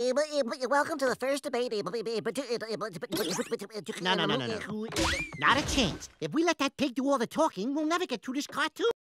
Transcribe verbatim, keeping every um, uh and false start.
Welcome to the first debate. No, no, no, no, no. Not a chance. If we let that pig do all the talking, we'll never get through this cartoon.